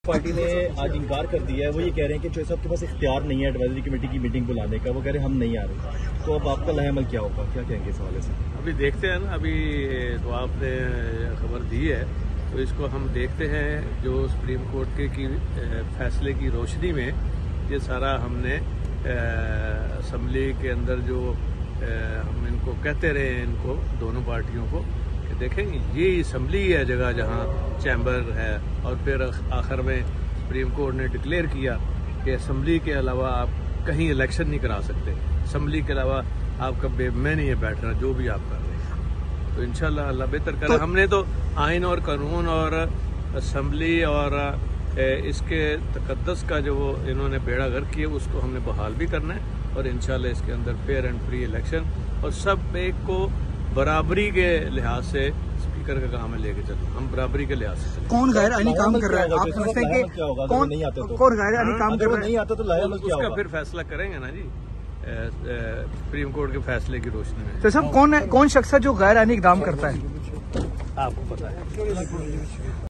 Party ने आज इनकार कर दिया है। वो ये कह रहे हैं कि चौधरी साहब के पास इख्तियार नहीं है एडवाइजरी कमेटी की मीटिंग बुलाने का। वो कह रहे हैं हम नहीं आ रहे। तो अब आपका लाहेअमल क्या होगा, क्या कहेंगे इस हवाले से? अभी देखते हैं ना, अभी तो आपने खबर दी है तो इसको हम देखते हैं। जो सुप्रीम कोर्ट के फैसले की रोशनी में ये सारा हमने असम्बली के अंदर जो हम इनको कहते रहे हैं, इनको दोनों पार्टियों को कि देखें ये असम्बली है जगह जहां चैम्बर है। और फिर आखिर में सुप्रीम कोर्ट ने डिक्लेयर किया कि असम्बली के अलावा आप कहीं इलेक्शन नहीं करा सकते, असम्बली के अलावा आपका में नहीं है बैठना, जो भी आप कर रहे हैं। तो इंशाल्लाह अल्लाह बेहतर करे। हमने तो आइन और कानून और असम्बली और इसके तकद्दस का जो इन्होंने बेड़ा गर्क किया उसको हमने बहाल भी करना है। और इंशाल्लाह इसके अंदर फेयर एंड फ्री इलेक्शन और सब एक को बराबरी के लिहाज से स्पीकर का काम है लेके चलना। हम बराबरी के लिहाज से कौन गैर आईनी काम कर रहा है? आप समझते हैं कि कौन गैर आईनी काम कर रहा है? नहीं आता तो लाहेअमल क्या होगा? उसका फिर फैसला करेंगे ना जी, सुप्रीम कोर्ट के फैसले की रोशनी में। तो सब कौन शख्स है जो गैर आईनी इक़दाम करता है? आपको पता है।